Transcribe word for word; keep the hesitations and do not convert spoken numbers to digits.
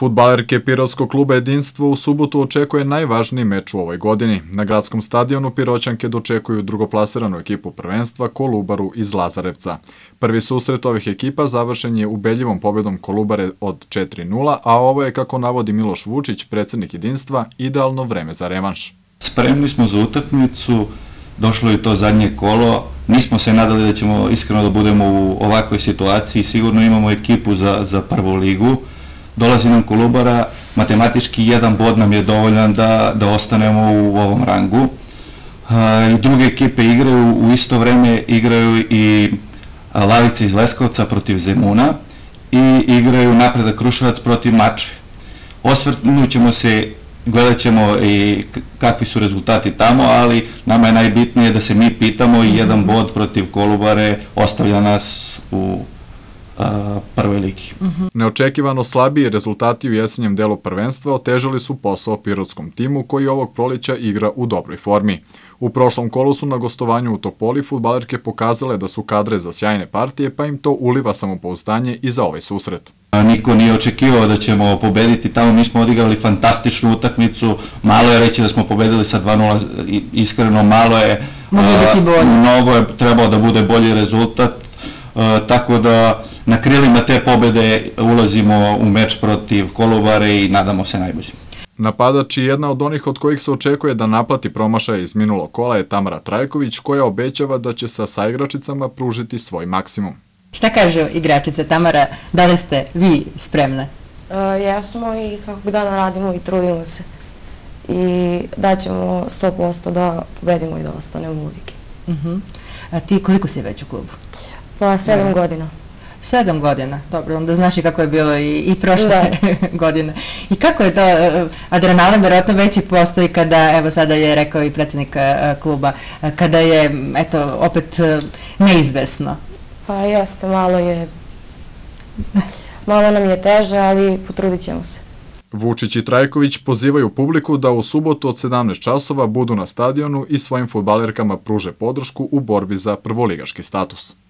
Fudbalerke Pirotskog kluba Jedinstvo u subotu očekuje najvažniji meč u ovoj godini. Na gradskom stadionu Piroćanke dočekuju drugoplasiranu ekipu prvenstva Kolubaru iz Lazarevca. Prvi susret ovih ekipa završen je ubedljivom pobedom Kolubare od četiri nula, a ovo je, kako navodi Miloš Vučić, predsjednik Jedinstva, idealno vreme za revanš. Spremni smo za utakmicu, došlo je to zadnje kolo, nismo se nadali da ćemo iskreno da budemo u ovakvoj situaciji, sigurno imamo ekipu za, za prvu ligu. Dolazi nam Kolubara, matematički jedan bod nam je dovoljan da, da ostanemo u ovom rangu. I druge ekipe igraju, u isto vreme igraju i Lavice iz Leskovca protiv Zemuna i igraju Napredak Kruševac protiv Mačve. Osvrnut ćemo se, gledat ćemo i kakvi su rezultati tamo, ali nama je najbitnije da se mi pitamo i jedan bod protiv Kolubare ostavlja nas u prvoj ligi. Neočekivano slabiji rezultati u jesenjem delu prvenstva otežali su posao pirotskom timu koji ovog proleća igra u dobroj formi. U prošlom kolu su na gostovanju u Topoli fudbalerke pokazale da su kadre za sjajne partije, pa im to uliva samopouzdanje i za ovaj susret. Niko nije očekivao da ćemo pobediti tamo, mi smo odigrali fantastičnu utakmicu, malo je reći da smo pobedili sa dva nula, iskreno malo je, mnogo je trebao da bude bolji rezultat, tako da na krilima te pobede ulazimo u meč protiv Kolubare i nadamo se najbolje. Napadač i jedna od onih od kojih se očekuje da naplati promašaj iz minulog kola je Tamara Trajković, koja obećava da će sa saigračicama pružiti svoj maksimum. Šta kaže igračica Tamara, da li ste vi spremne? Jesmo i svakog dana radimo i trudimo se. I daćemo sto posto da pobedimo i da ostanemo u ligi. A ti koliko si već u klubu? Pa sedam godina. Sedam godina, dobro, onda znaš i kako je bilo i prošle godine. I kako je to, adrenalin verovatno veći postoji kada, evo sada je rekao i predsjednik kluba, kada je, eto, opet neizvesno? Pa jeste, malo je, malo nam je teže, ali potrudit ćemo se. Vučić i Trajković pozivaju publiku da u subotu od sedamnaest časova budu na stadionu i svojim fudbalerkama pruže podršku u borbi za prvoligaški status.